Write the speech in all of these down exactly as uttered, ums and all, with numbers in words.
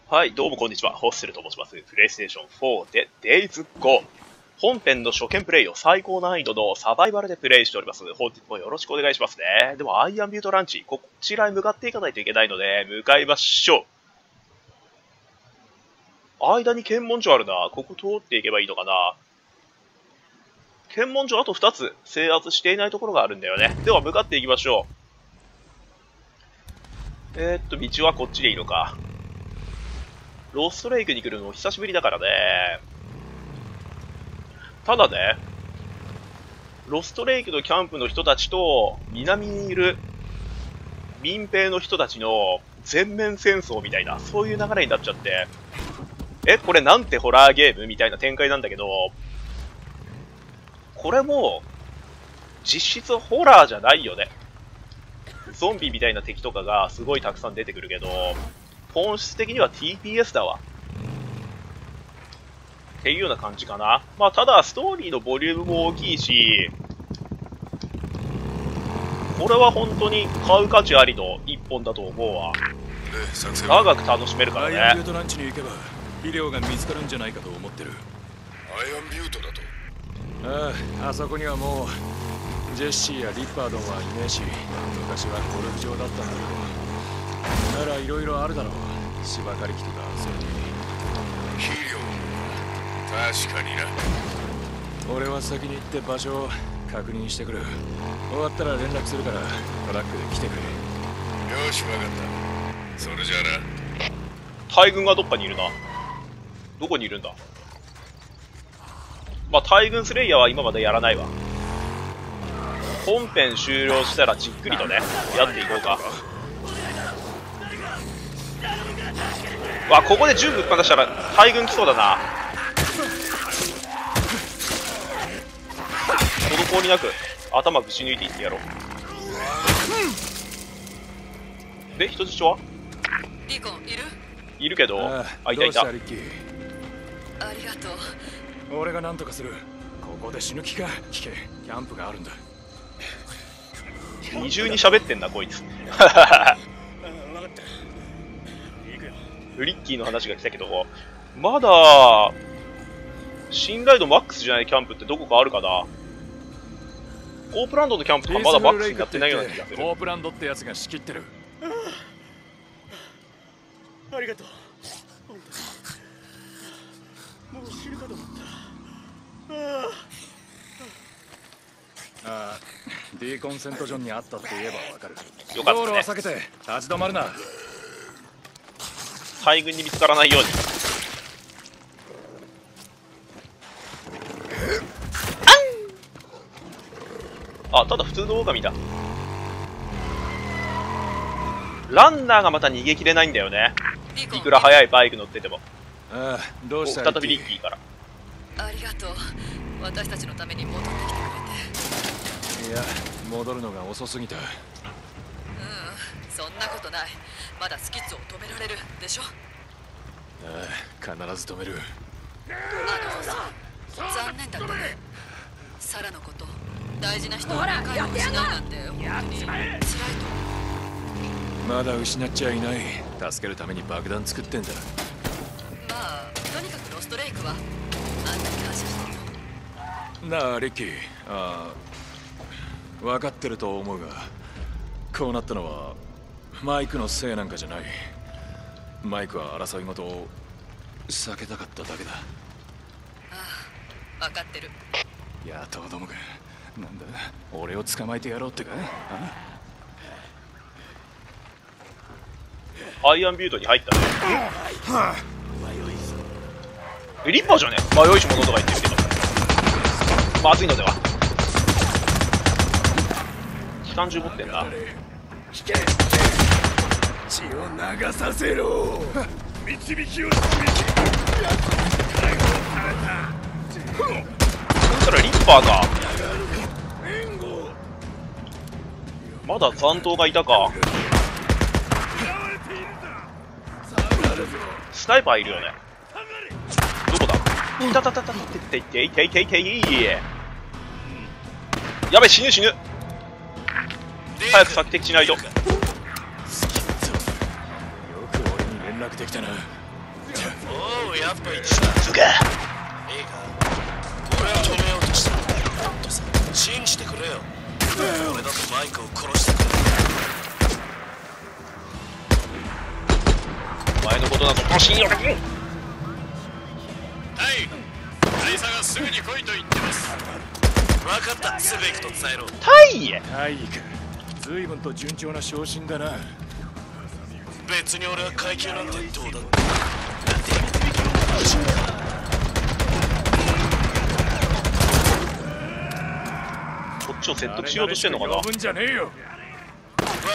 はい、どうもこんにちは。ホッセルと申します。プレイステーションフォーで デイズゴー。本編の初見プレイを最高難易度のサバイバルでプレイしております。本日もよろしくお願いしますね。では、アイアンビュートランチ、こちらへ向かっていかないといけないので、向かいましょう。間に検問所あるな。ここ通っていけばいいのかな。検問所あとふたつ制圧していないところがあるんだよね。では、向かっていきましょう。えー、っと、道はこっちでいいのか。ロストレイクに来るの久しぶりだからね。ただね、ロストレイクのキャンプの人たちと、南にいる民兵の人たちの全面戦争みたいな、そういう流れになっちゃって、え、これなんてホラーゲームみたいな展開なんだけど、これも、実質ホラーじゃないよね。ゾンビみたいな敵とかがすごいたくさん出てくるけど、本質的には ティーピーエス だわ。っていうような感じかな。まあ、ただ、ストーリーのボリュームも大きいし、これは本当に買う価値ありの一本だと思うわ。長く楽しめるからね。 アイアンビュートランチに行けば、肥料が見つかるんじゃないかと思ってる。 アイアンビュートだと。 ああ、あそこにはもう、ジェシーやリッパードンはいねえし、昔はゴルフ場だったんだけど、ならいろいろあるだろう。芝刈り機とか、それに。 肥料。確かにな。 俺は先に行って場所を確認してくる。終わったら連絡するからトラックで来てくれ。 よし、わかった。それじゃあな。 大軍がどっかにいるな。どこにいるんだ。まあ、大軍スレイヤーは今までやらないわ。本編終了したらじっくりとね、やっていこうか。わ、ここで銃ぶっ放したら大軍来そうだな。滞りなく頭ぶち抜いていってやろう。で、人質はリコンいる？ いるけど、 ああ、いたいた。 ありがとう。 俺が何とかする。ここで死ぬ気か。聞け、キャンプがあるんだ。 二重に喋ってんなこいつ。フリッキーの話が来たけど、まだ信頼度マックスじゃないキャンプってどこかあるかな。コープランドのキャンプとかまだマックスになってないような気がする。 コープランドってやつが仕切ってる。 ありがとう。本当にもう死ぬかと思った。あああ、ディーコンセントジョンにあったって言えばわかる。 よかったね。 道路は避けて立ち止まるな。 大軍に見つからないように。あ、ただ普通の狼だ。ランナーがまた逃げきれないんだよね。いくら速いバイク乗ってても。 ああ、どうした？ 再びリッキーから。 ありがとう。私たちのために戻ってきてくれて。 いや、戻るのが遅すぎた。 うん、そんなことない。まだスキッズを止められるでしょ。 ああ、必ず止める。 あのさ、残念だったね。サラのこと、大事な人を理解を失うなんて本当に辛いと。 まだ失っちゃいない。助けるために爆弾作ってんだ。 まあ、とにかくロストレイクはあんなに感謝してるよ。 なあ、リッキー。ああ、分かってると思うが、こうなったのはマイクのせいなんかじゃない。マイクは争い事を避けたかっただけだ。 ああ、分かってる。 野党どもが、なんだ、俺を捕まえてやろうってか。 アイアンビュートに入ったね。え、リッパーじゃねえ。迷いし者とか言ってるけど、まずいのでは。機関銃持ってんな。 聞け。血を流させろ。導きを導き。逮捕された。 そしたらリッパーか。まだ残党がいたか。スナイパーいるよね。どこだ。いたたたたたててててててい。やべ、死ぬ死ぬ。早く先敵しないと。 よく俺に連絡できたな。 おう、やっぱりさすが。 いいか、俺を止めようとした。もっとさ、信じてくれよ。俺だとマイクを殺してくれ。 お前のことなどもう信用できん。 はい、大佐がすぐに来いと言ってます。分かった、すぐ行くと伝えろ。 タイへ。 大義か。随分と順調な昇進だな。 別に俺は階級なんてどうだろう。 こっちを説得しようとしてんのかな。 呼ぶんじゃねえよ。 分かった。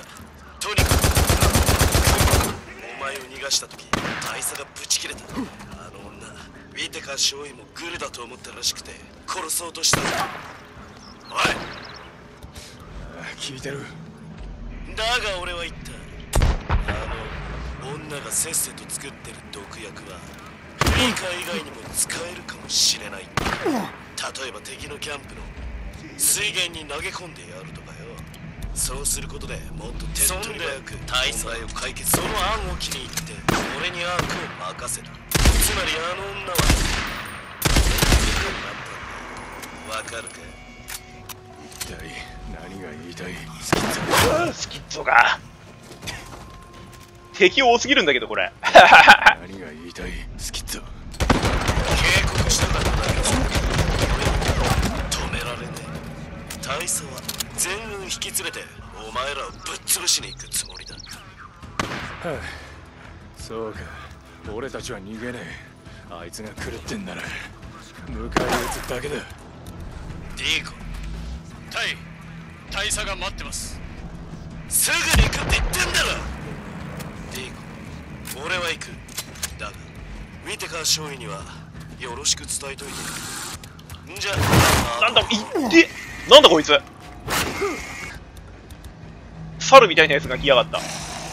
とにかくお前を逃がした時、大佐がブチ切れた。あの女、ウィテカー少尉もグルだと思ったらしくて殺そうとしたんだ。おい、 聞いてる。 だが俺は言った。あの女がせっせと作ってる毒薬はフリーカー以外にも使えるかもしれない。例えば敵のキャンプの水源に投げ込んでやるとかよ。そうすることでもっと手っ取り早く問題を解決。その案を気に入って俺にアークを任せた。つまりあの女はわかるか。 一体何が言いたい。 スキッゾが敵多すぎるんだけどこれ。 何が言いたい。スキッゾ。 警告したかっただけじゃ止められねえ。大佐は全軍引き連れてお前らをぶっ潰しに行くつもりだ。 はあ、そうか。俺たちは逃げねえ。あいつが狂ってんなら迎え撃つだけだ。 ディーコ、 タイ、大佐が待ってます。 すぐに行くって言ってんだろ。ディーコ、俺は行く。だがウィテカー少尉にはよろしく伝えといてくれ。んじゃなんだいってなんだこいつ。猿みたいなやつが来やがった。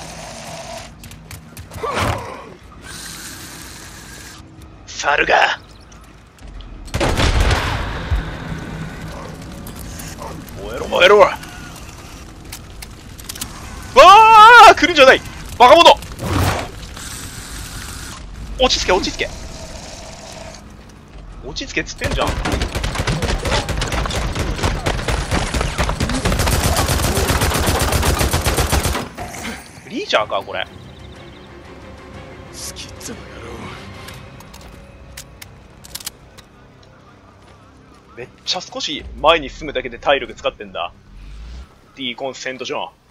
猿が燃えろ燃えろ。わあ来るんじゃない。バカ者。落ち着け落ち着け落ち着けっつってんじゃん。リーチャーかこれ。 スキッズの野郎。 めっちゃ少し前に進むだけで体力使ってんだ。ディーコンセントジョン。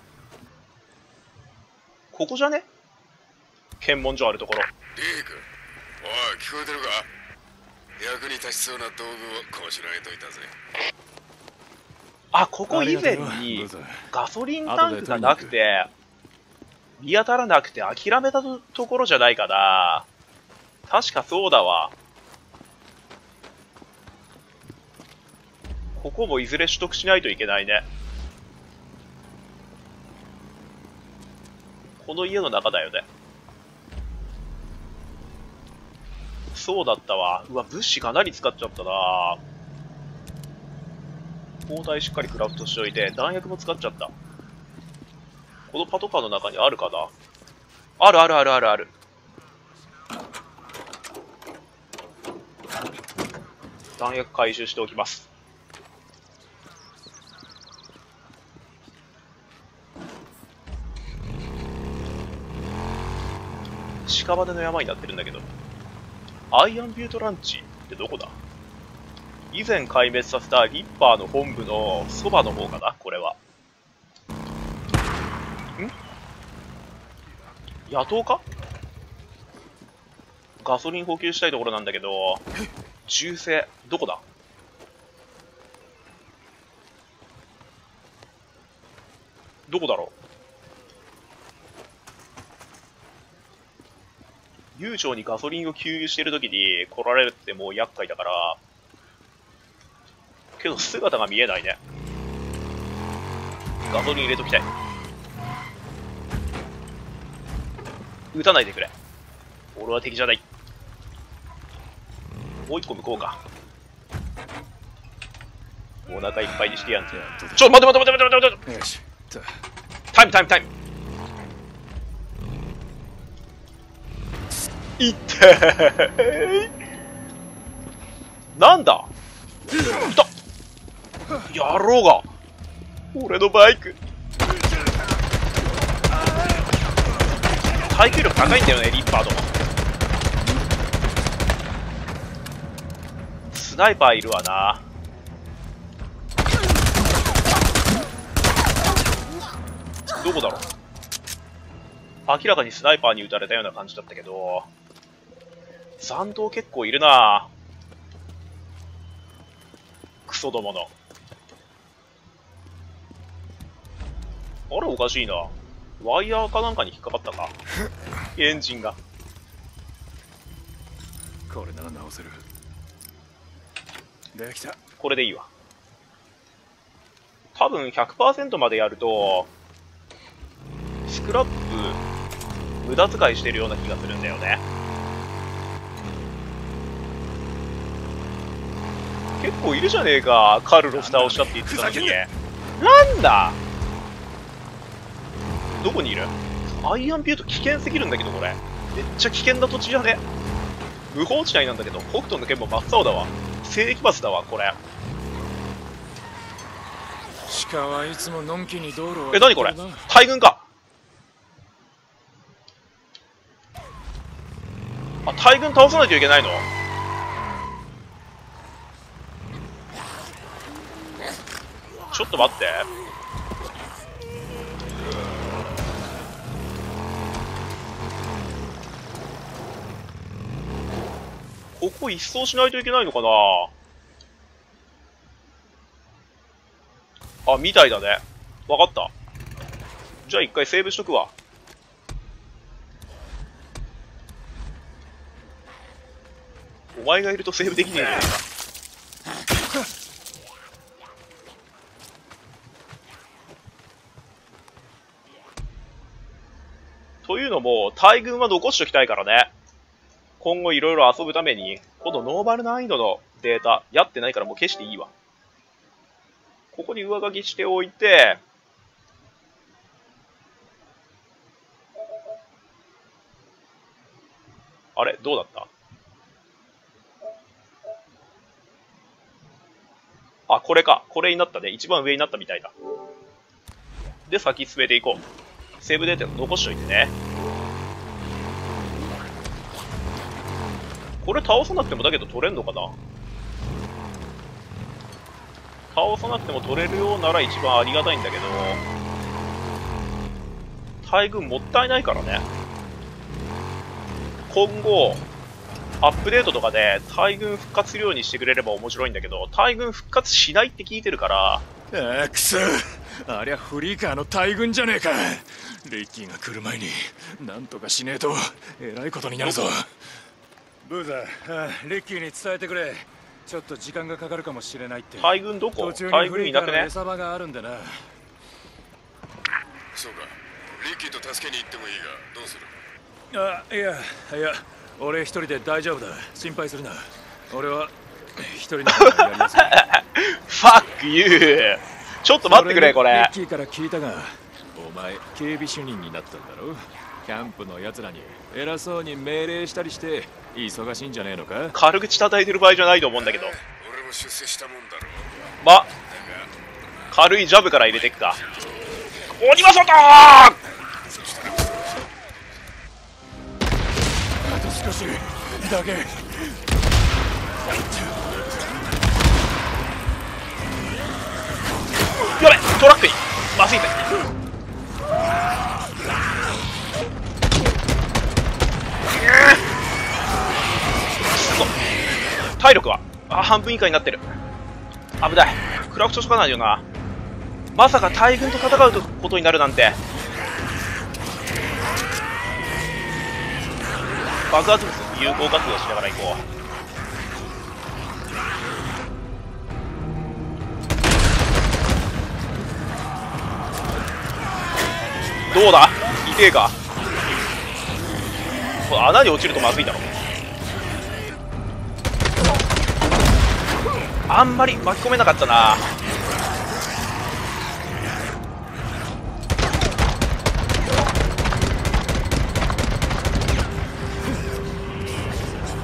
ここじゃね？検問所あるところ。 ディーク、おい聞こえてるか。役に立ちそうな道具をこしらえといたぜ。 あ、ここ以前にガソリンタンクがなくて見当たらなくて諦めたところじゃないかな。確かそうだわ。ここもいずれ取得しないといけないね。この家の中だよね。そうだったわ。うわ、物資かなり使っちゃったな。砲台しっかりクラフトしておいて、弾薬も使っちゃった。このパトカーの中にあるかな。あるあるあるあるある。弾薬回収しておきます。屍の山になってるんだけど。アイアンビュートランチってどこだ？以前壊滅させたリッパーの本部のそばの方かなこれは。ん？野党か？ガソリン補給したいところなんだけど、銃声、どこだ？どこだろう？悠長にガソリンを給油してるときに来られるってもう厄介だから、けど姿が見えないね。ガソリン入れときたい。撃たないでくれ。俺は敵じゃない。もう一個向こうか。お腹いっぱいにしてやんぜ。ちょ、待って待って待って待って待って。 よし。 タイムタイムタイム。 いってーなんだいたやろうが俺のバイク耐久力高いんだよねリッパーとかスナイパーいるわなどこだろう明らかにスナイパーに撃たれたような感じだったけど残党結構いるなクソどものあれおかしいなワイヤーかなんかに引っかかったかエンジンがこれなら直せる。できた。 これでいいわ多分 ひゃくパーセント までやるとスクラップ無駄遣いしてるような気がするんだよね結構いるじゃねえかカルロス倒したって言ってたのになんだどこにいるアイアンビュート危険すぎるんだけどこれめっちゃ危険な土地じゃね無法地帯なんだけど北斗の剣も真っ青だわ聖域バスだわこれ鹿はいつものんきに道路をえ何これ大軍かあ大軍倒さないといけないのちょっと待ってここ一掃しないといけないのかなあ、みたいだね。わかった。じゃあ一回セーブしとくわ。お前がいるとセーブできねえじゃねえか。というのも、大軍は残しておきたいからね。今後いろいろ遊ぶために、このノーマル難易度のデータ、やってないからもう消していいわ。ここに上書きしておいて、あれどうだった？あ、これか。これになったね。一番上になったみたいだ。で、先進めていこう。セーブデータ残しておいてね。これ倒さなくてもだけど取れんのかな？倒さなくても取れるようなら一番ありがたいんだけど、大軍もったいないからね。今後、アップデートとかで大軍復活するようにしてくれれば面白いんだけど、大軍復活しないって聞いてるから。 あーくそ、ありゃフリーカーの大軍じゃねえか。リッキーが来る前になんとかしねえとえらいことになるぞ。ブーザー、あリッキーに伝えてくれ。ちょっと時間がかかるかもしれないって。 大軍どこ？ 途中大にフリーカー軍いなくね？ の餌場があるんでな。 そうか、リッキーと助けに行ってもいいがどうする？ あ、いやいや、俺一人で大丈夫だ。心配するな。俺は一人でやります。 ファックユー。ちょっと待ってくれこれ。 リッキーから聞いたが、お前警備主任になったんだろ。キャンプのやつらに偉そうに命令したりして忙しいんじゃねえのか。 軽口叩いてる場合じゃないと思うんだけど。 俺も出世したもんだろ。 ま、軽いジャブから入れていくか。鬼は外ー。 あと少しだけ。 やべ、トラックにまずいぜ。体力はあ半分以下になってる。危ない。クラフトしとかないよな。まさか大軍と戦うことになるなんて。爆発物有効活用しながら行こう。どうだ痛えか。これ穴に落ちるとまずいだろ。あんまり巻き込めなかったな。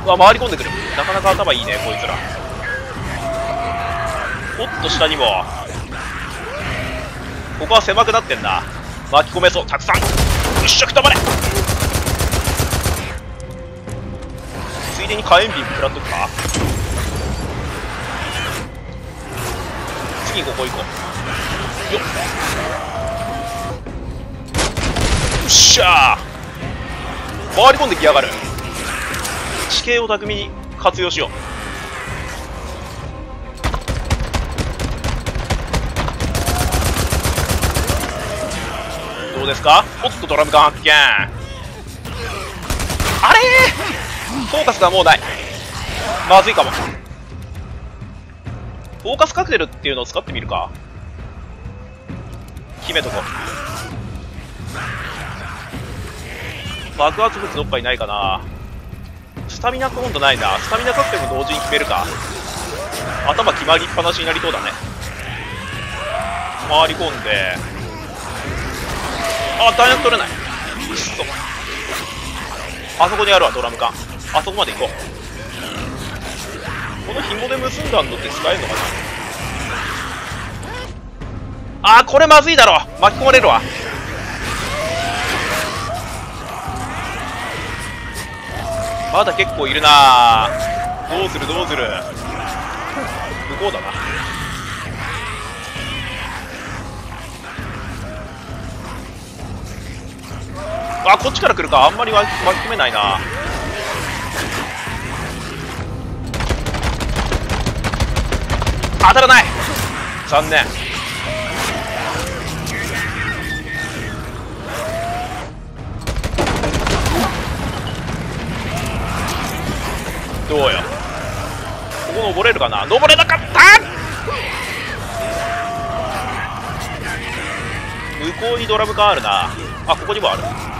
うわ、回り込んでくる。なかなか頭いいね、こいつら。おっと、下にも。ここは狭くなってんな。巻き込めそう、たくさん。一色たまれ。ついでに火炎瓶食らっとくか。次ここ行こう。よっ。よっしゃー。回り込んできやがる。地形を巧みに活用しよう。どうですか。おっと、ドラム缶発見。あれー、フォーカスがもうない。まずいかも。フォーカスカクテルっていうのを使ってみるか。決めとこう。爆発物どっかにないかな。スタミナ今度ないな。スタミナカクテルも同時に決めるか。頭決まりっぱなしになりそうだね。回り込んで、あ、弾薬取れない。くっそ。あそこにあるわ、ドラム缶。あそこまで行こう。この紐で結んだのって使えるのかな。あー、これまずいだろ。巻き込まれるわ。まだ結構いるな。どうするどうする。向こうだな。あ、こっちから来るか。あんまり巻き込めないな。当たらない。残念。どうよ。ここ登れるかな。登れなかった。向こうにドラム缶あるな。あ、ここにもある。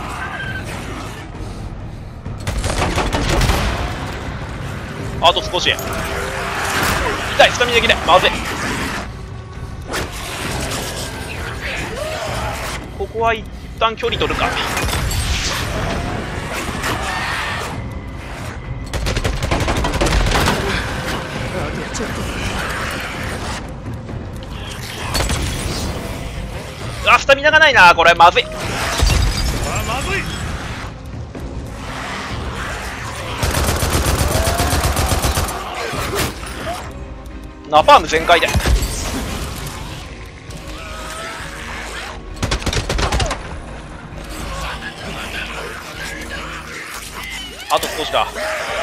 あと少し。痛い。スタミナ切れ。まずい。ここは一旦距離取るか。あ、スタミナがないな。これまずい。 まずい。 ナパーム全開で。あと少しだ。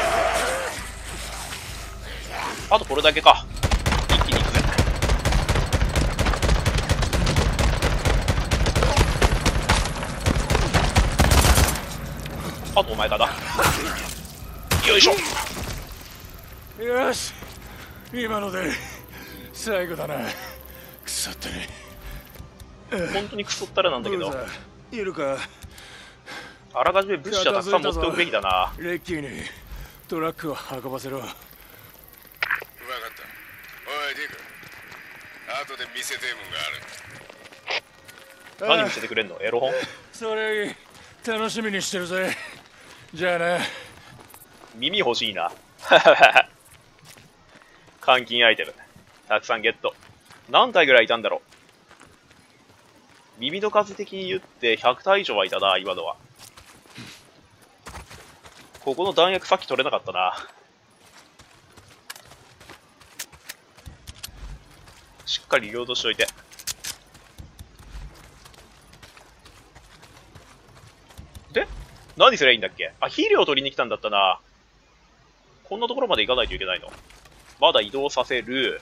あとこれだけか。一気にいくぜ。あとお前かな。よいしょ。 よし、今ので最後だな。くそったね。 本当にクソったらなんだけど、 いるか。 あらかじめ物資はたくさん持っておくべきだな。 レッキーにトラックを運ばせろ。 分かった。おいディク、後で見せてえもんがある。 何見せてくれんの。エロ本。 それ楽しみにしてるぜ。じゃあな。 耳欲しいな。換金アイテムたくさんゲット。何体ぐらいいたんだろう。耳の数的に言ってひゃく体以上はいたな、今のは。ここの弾薬さっき取れなかったな。しっかりリロードしといて。で何すりゃいいんだっけ。あ、肥料を取りに来たんだったな。こんなところまで行かないといけないの。まだ移動させる。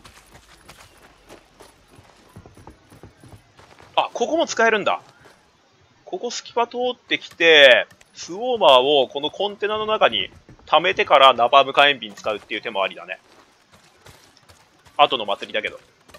あ、ここも使えるんだ。ここスキパ通ってきて、スウォーマーをこのコンテナの中に溜めてからナパーム火炎瓶使うっていう手もありだね。後の祭りだけど。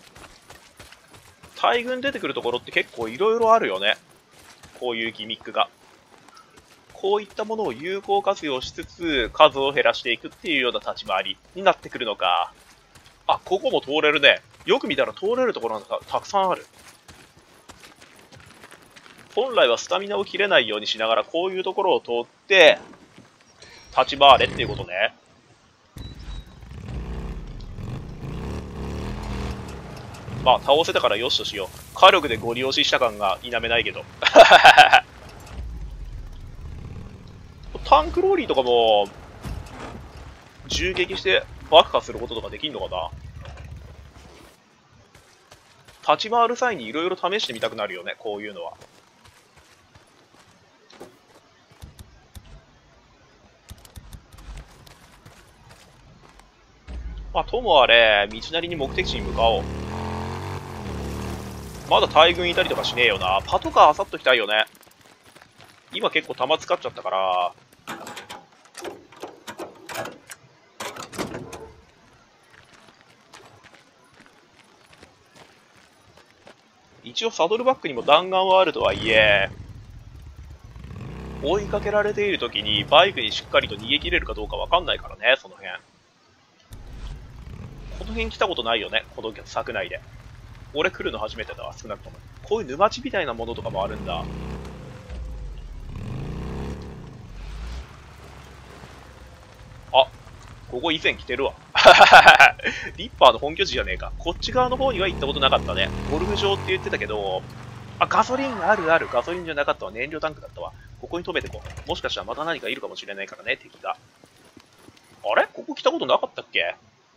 大群出てくるところって結構いろいろあるよね。こういうギミックが。こういったものを有効活用しつつ、数を減らしていくっていうような立ち回りになってくるのか。あ、ここも通れるね。よく見たら通れるところがたくさんある。本来はスタミナを切れないようにしながら、こういうところを通って、 立ち回れっていうことね。まあ、倒せたからよしとしよう。火力でご利用しした感が否めないけど。タンクローリーとかも、銃撃して爆破することとかできんのかな。立ち回る際にいろいろ試してみたくなるよね、こういうのは。まあ、ともあれ、道なりに目的地に向かおう。まだ大軍いたりとかしねえよな。パトカーあさっときたいよね。今結構弾使っちゃったから。一応サドルバックにも弾丸はあるとはいえ、追いかけられている時にバイクにしっかりと逃げ切れるかどうかわかんないからね、その辺。この辺来たことないよね、この柵内で。俺来るの初めてだわ、少なくとも。こういう沼地みたいなものとかもあるんだ。あ、ここ以前来てるわ。リッパーの本拠地じゃねえか。こっち側の方には行ったことなかったね。ゴルフ場って言ってたけど、あ、ガソリンあるある。ガソリンじゃなかったわ。燃料タンクだったわ。ここに止めてこう。もしかしたらまた何かいるかもしれないからね、敵が。あれここ来たことなかったっけ？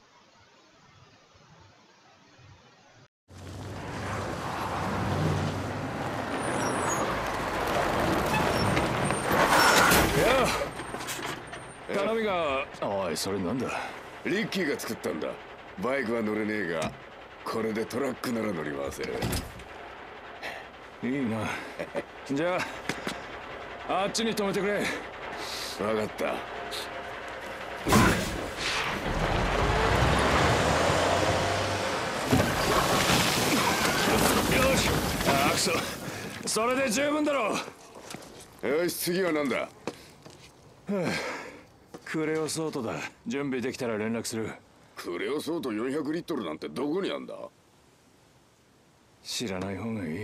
頼みが。おい、それなんだ。 リッキーが作ったんだ。バイクは乗れねえが、これでトラックなら乗り回せる。 いいな。じゃああっちに止めてくれ。 分かった。 よし。あくそ、それで十分だろう。 よし、次は何だ。 クレオソートだ。準備できたら連絡する。 クレオソートよんひゃくリットルなんてどこにあんだ。 知らない方がい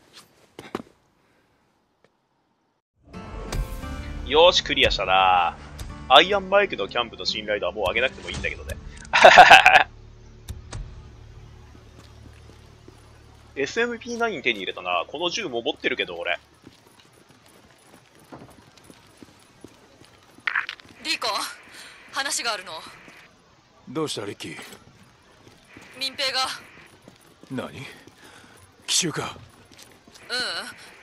い。 よーし、クリアしたな。アイアンバイクのキャンプの信頼度はもう上げなくてもいいんだけどね。エスエムピーナイン 手に入れたな。この銃も持ってるけど俺。 リーコン、話があるの。 どうしたリッキー。 民兵が。 何？奇襲か。 うん、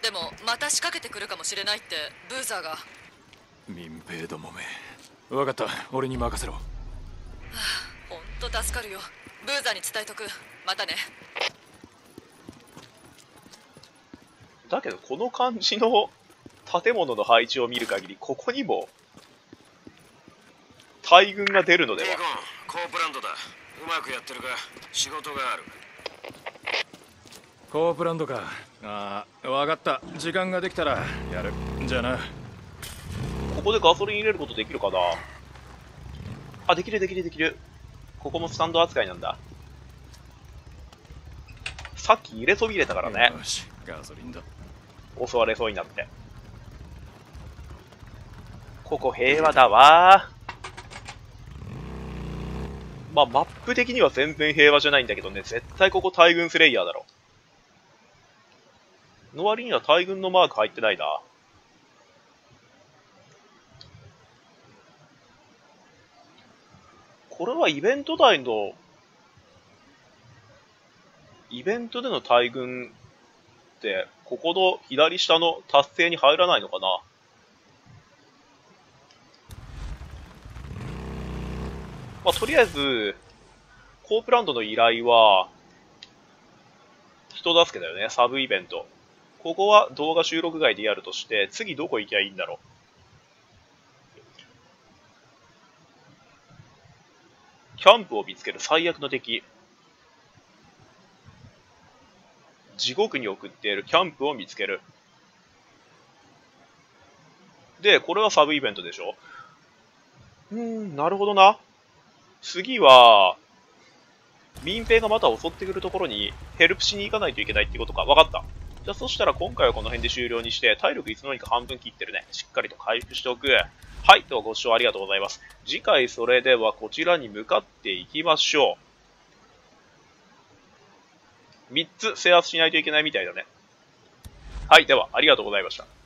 でもまた仕掛けてくるかもしれないってブーザーが。 民兵どもめ。分かった、俺に任せろ。 ほんと助かるよ。ブーザーに伝えとく。またね。 だけどこの感じの建物の配置を見る限り、ここにも大軍が出るのでは。 テイコン、コープランドだ。うまくやってるか。仕事がある。 コープランドか。ああ、分かった。時間ができたらやる。じゃあな。 ここでガソリン入れることできるかな。あ、できるできるできる。ここもスタンド扱いなんだ。さっき入れそびれたからね。 よし、ガソリンだ。 襲われそうになって。ここ平和だわ。まあマップ的には全然平和じゃないんだけどね、絶対ここ大軍スレイヤーだろ。の割には大軍のマーク入ってないな。これはイベント内の、イベントでの大軍って、ここの左下の達成に入らないのかな。まあ、とりあえず、コープランドの依頼は、人助けだよね、サブイベント。ここは動画収録外でやるとして、次どこ行きゃいいんだろう。キャンプを見つける最悪の敵。地獄に送っているキャンプを見つける。で、これはサブイベントでしょ。うーん、なるほどな。次は、民兵がまた襲ってくるところにヘルプしに行かないといけないってことか。わかった。じゃあそしたら今回はこの辺で終了にして、体力いつの間にか半分切ってるね。しっかりと回復しておく。 はい、ではご視聴ありがとうございます。次回それではこちらに向かっていきましょう。みっつ制圧しないといけないみたいだね。はい、ではありがとうございました。